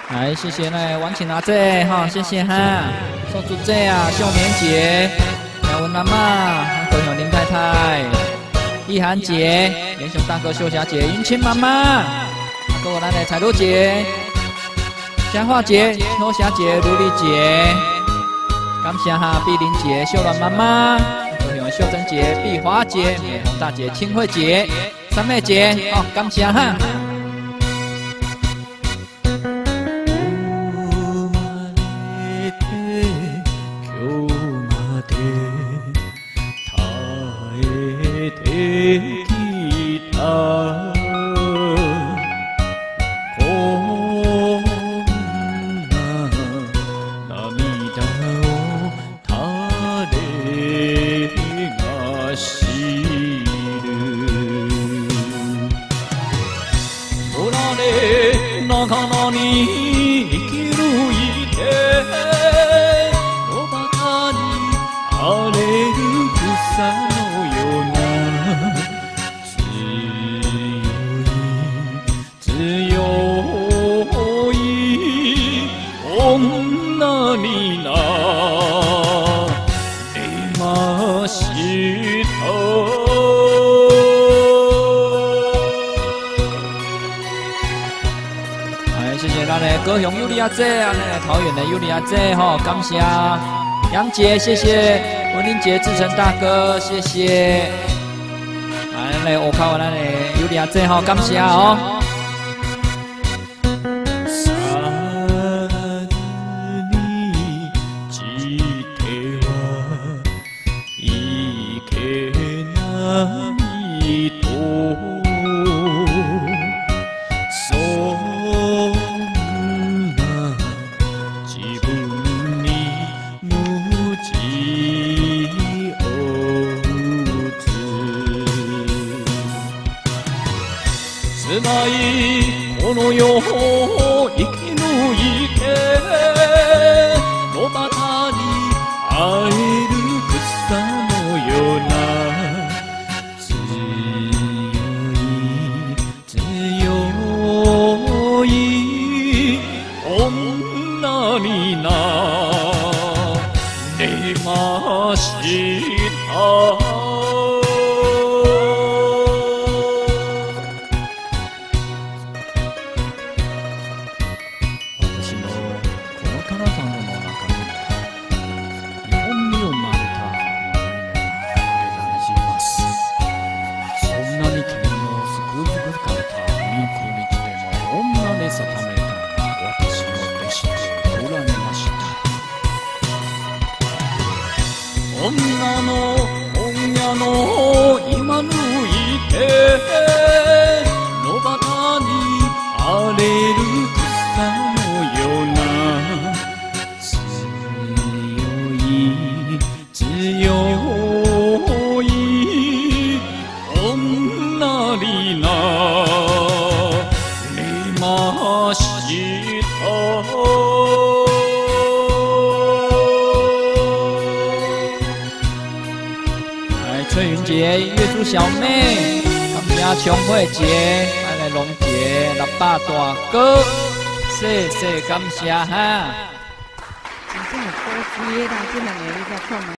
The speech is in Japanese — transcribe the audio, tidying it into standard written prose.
来，谢谢那王琴阿姐哈，谢谢哈，宋竹姐啊，秀棉姐，杨文妈妈，高雄林太太，易涵姐，连雄大哥秀霞姐，云清妈妈，各位咱的彩茹姐，佳化姐，秋霞姐，卢丽姐，感谢哈，碧玲姐，秀兰妈妈，高雄秀珍姐，碧华姐，美红大姐，清慧姐，三妹姐，哦，感谢哈。 高雄尤利亚姐啊，那个桃园的尤利亚姐哈，感谢杨姐，谢谢文林姐、志成大哥，谢谢。来，来我靠，咱的尤利亚姐哈，感谢哦。 この世を生き抜いて野端に生える草のような強い女になれました。 女の今抜いて野端に荒れる草のような強い女になれました。 翠云姐、月珠小妹，感谢琼慧姐、爱来龙姐、六爸大哥，谢谢感谢哈。